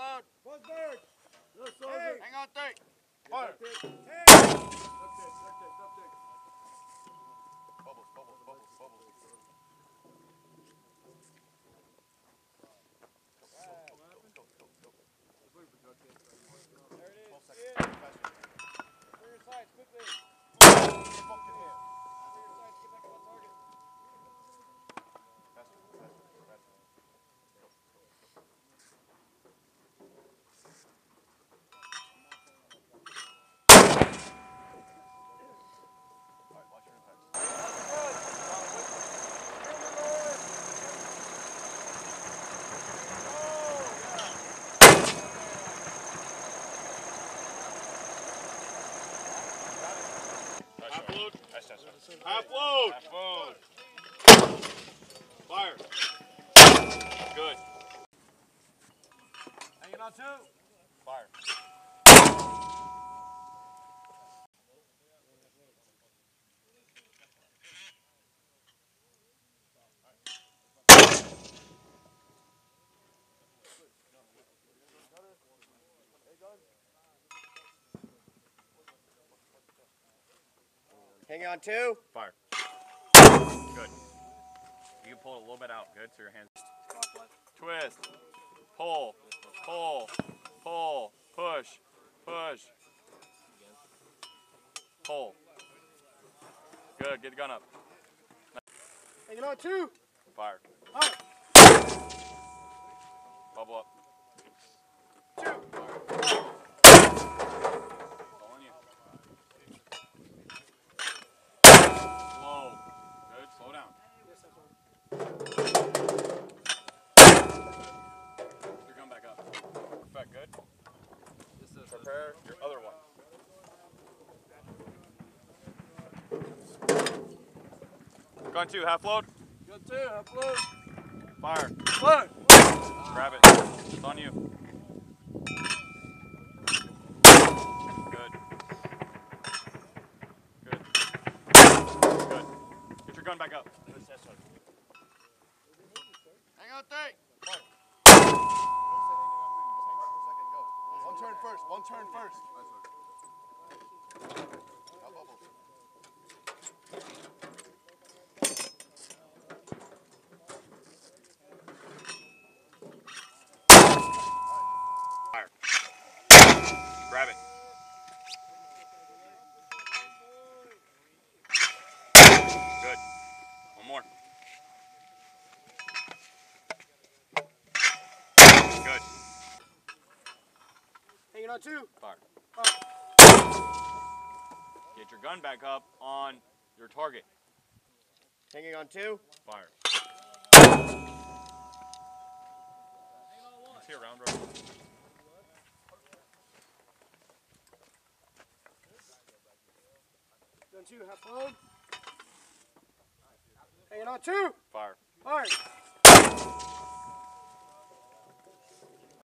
load. One bird. Yes, soldier. Hang on 3. Fire. Bubbles, bubbles, bubbles, bubbles. Go, go, go, go. There it is. 12 seconds. Faster. Clear your sides quickly. Faster, Clear your sides. Get back on target. faster, faster. Go. All right, watch your impacts. Half load. That's Half load. Half load. Fire. Good. Hanging on 2. Fire. Hanging on 2. Fire. Good. You can pull it a little bit out. Good. So your hands. Twist. Pull. Pull. Pull. Push. Push. Pull. Good. Get the gun up. Hanging on 2. Fire. Fire. Bubble up. 2. All on you. Slow. Good. Slow down. Put your gun back up. Perfect. Good. Prepare your other one. Gun 2, half load. Gun 2. Half load. Fire. Load. Grab it. It's on you. Good. Good. Good. Get your gun back up. Hang on 3. Fire. One turn first. One turn first. Now bubbles. Fire. Grab it. Good. One more. Good. Hanging on 2. Fire. Fire. Get your gun back up on your target. Hanging on 2. Fire. See a round road. Gun 2. Half load. Hanging on 2. Fire. Fire.